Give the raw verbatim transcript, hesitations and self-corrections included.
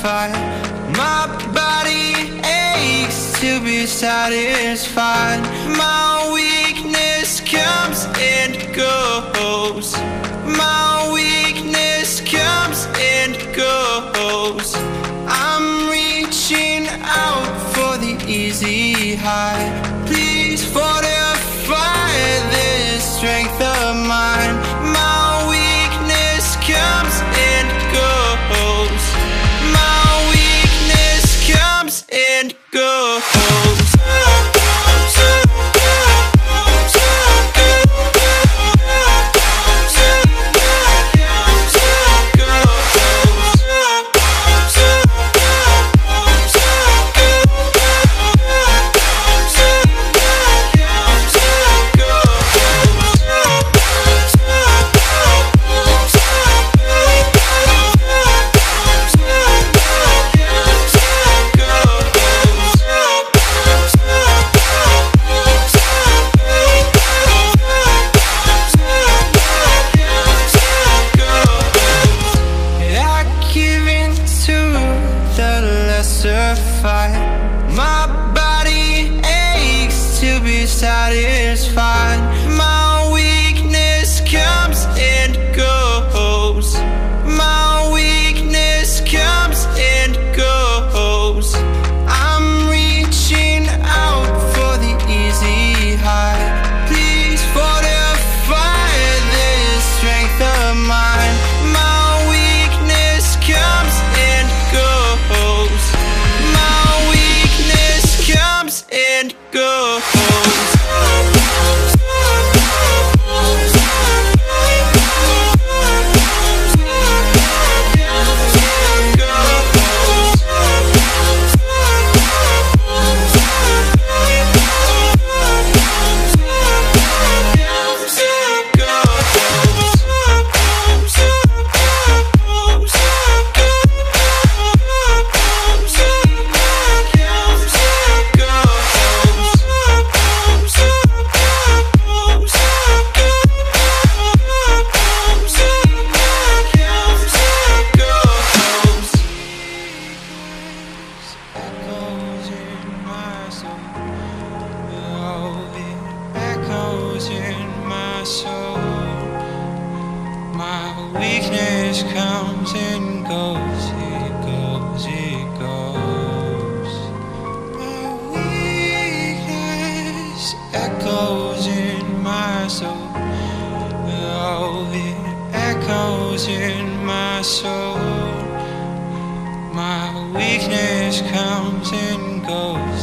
satisfied. My body aches to be satisfied. My weakness comes and goes. My weakness comes and goes. I'm reaching out for the easy high. Please fortify this strength of mine. My weakness comes and goes. My weakness comes and goes. My body aches to be satisfied. My weakness comes and goes. My weakness comes and goes. I'm reaching out for the easy high. Please fortify this strength of mine. My weakness comes and goes. And go. Weakness comes and goes, it goes, it goes. My weakness echoes in my soul. Oh, it echoes in my soul. My weakness comes and goes.